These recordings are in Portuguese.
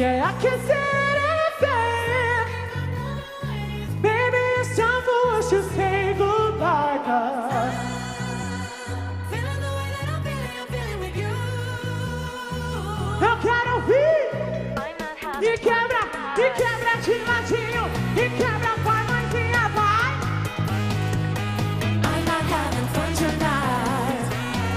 Yeah, I can say anything. Baby, it's time for us to say goodbye, cause Feeling the way that I'm feeling with you. eu quero ouvir. E quebra de ladinho. E quebra, vai, mãezinha, vai. I'm not having fun tonight.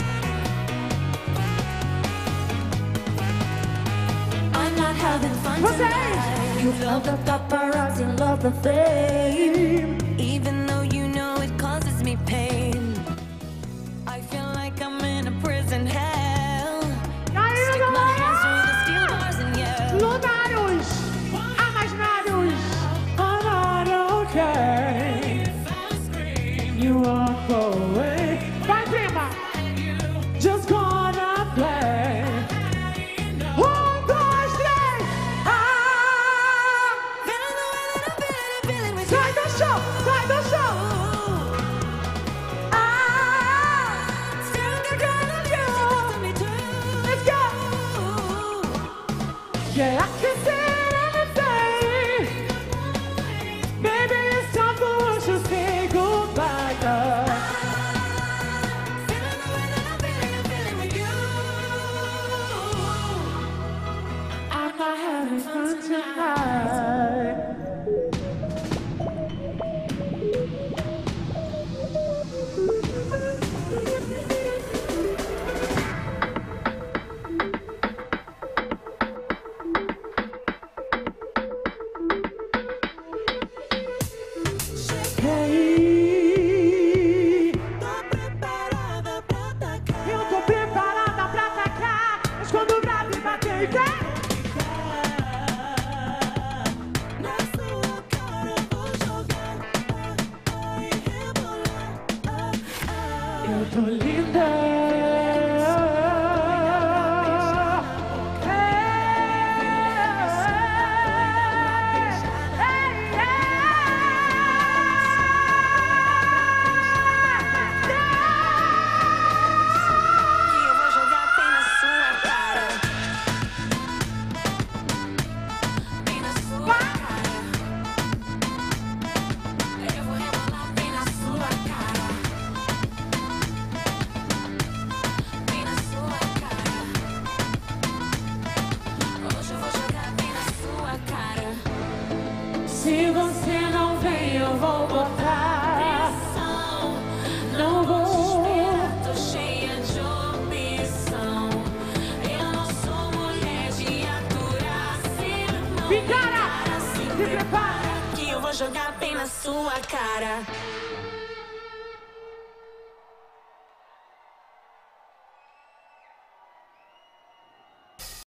I'm not having fun tonight. You love the paparazzi, love the fame. Even though you know it causes me pain, I feel like I'm in a prison hell. Stick my hands through the steel bars and yell. Lunários, imaginários, I'm not okay. You walk away. Vai, prima. Just gonna play. 1, 2, 3. Ah! Feeling the way that I'm feeling with you. Sai do show, sai do show. Ah, staring at the girl of me too. Let's go. Yeah, I can say anything. Baby, it's time for us to say goodbye, cause Feeling the way that I'm feeling with you. I'm not having fun tonight. Hey, Tô preparada pra atacar. eu tô preparada pra atacar. Mas quando o bravo bater, quer? Na sua cara eu vou jogar e rebolar. Eu tô linda. Que eu vou jogar bem na sua cara. Bem na sua cara. Eu vou rebolar bem na sua cara. Bem na sua cara. Hoje eu vou jogar bem na sua cara. Se você não vem, eu vou botar. Não vou. Tô cheia de opção. Eu não sou mulher de aturar sermão. Vittar, Se se prepara. que eu vou jogar bem na sua cara.